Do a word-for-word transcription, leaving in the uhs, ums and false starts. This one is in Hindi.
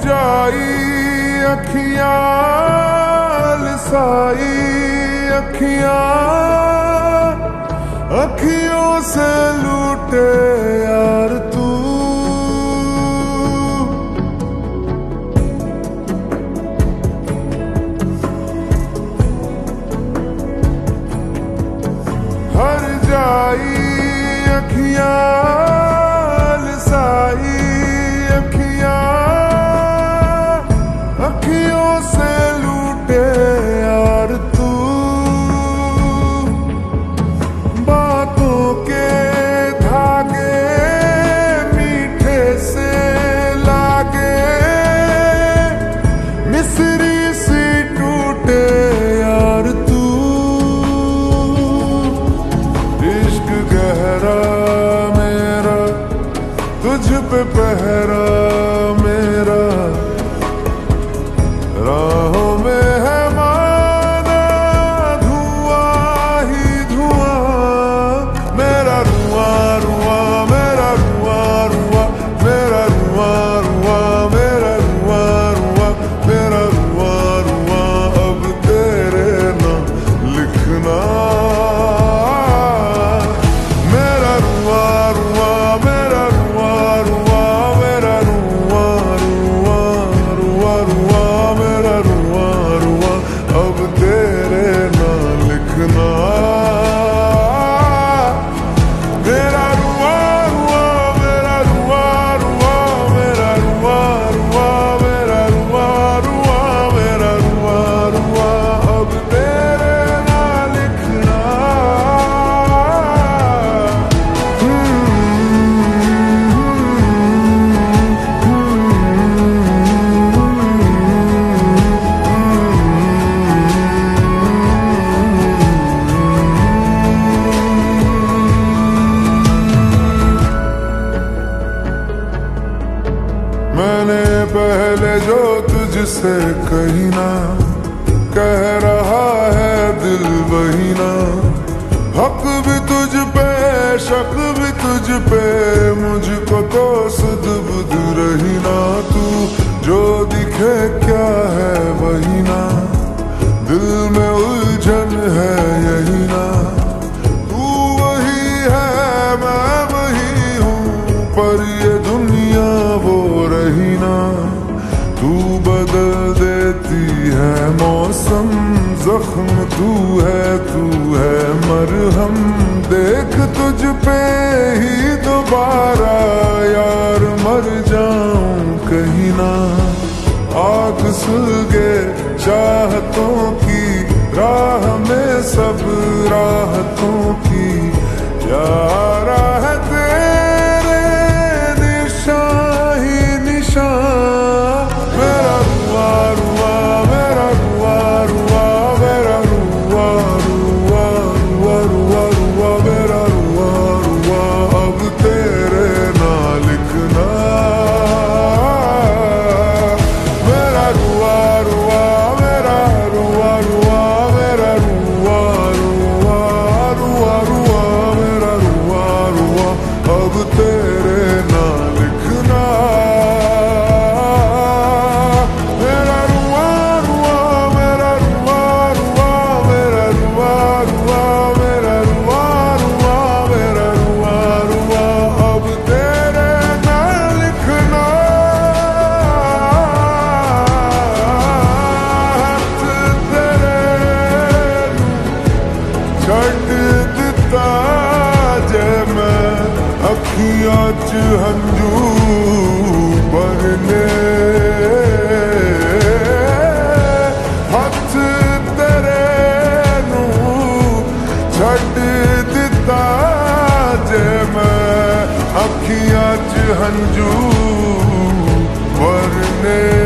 जाई अखियां लिसाई अखियां अखियों से लूटे यार तू। हर जाई अखियां लिसाई अखियां अखियों से लूटे यार तू। बातों के धागे मीठे से लागे मिसरी सी टूटे यार तू। इश्क गहरा मेरा तुझ पे पहरा मेरा राहों में है माना धुआं ही धुआं। मेरा रुआं रुआं मेरा रुआं रुआं मेरा रुआं रुआं मेरा रुआं रुआं मेरा रुआं रुआं अब तेरे नाम लिखना। मेरा रुआं रुआं मेरा रुआं रुआं मेरा रुआं रुआं रुआं रुआं मेरा रुआं रुआं अब तेरे नाम लिखना। मेरा रुआं रुआं मेरा रुआं रुआं मेरा रुआं रुआं मेरा रुआं रुआं मेरा रुआं रुआं अब तेरे नाम लिखना। मैंने पहले जो तुझसे कही ना कह रहा है दिल वही ना। हक भी तुझ पे शक भी तुझ पे मुझको तो सुध बुध रही ना। तू जो दिखे क्या है वही ना दिल में उलझन है यही ना। तू वही है मैं वही हूँ पर ये दुनिया वो रही ना। तू बदल देती है मौसम जख्म तू है तू है मरहम। देख तुझ पे ही दोबारा यार मर जाऊं कहीं ना। आग सुलगे चाहतों की राह में सब राहतों की यारा है तेरे निशान ही निशान। मेरा रुआं रुआं मेरा रुआं रुआं मेरा रुआं रुआं रुआं रुआं रुआं मेरा रुआं रुआं अब तेरे नाम लिखना। मेरा रुआं रुआं मेरा रुआं रुआं मेरा रुआं रुआं रुआं रुआं मेरा रुआं रुआं अब तेरे नाम लिखना। मेरा रुआं रुआं मेरा रुआं रुआं मेरा रुआं रुआं मेरा रुआं रुआं मेरा रुआं रुआं अब तेरे नाम लिखना। हथ तेरे छड्ड दिता जे मैं अखियां च हंजू भरने। हथ तेरे नू छड्ड दिता जे मैं अखियां च हंजू भरने।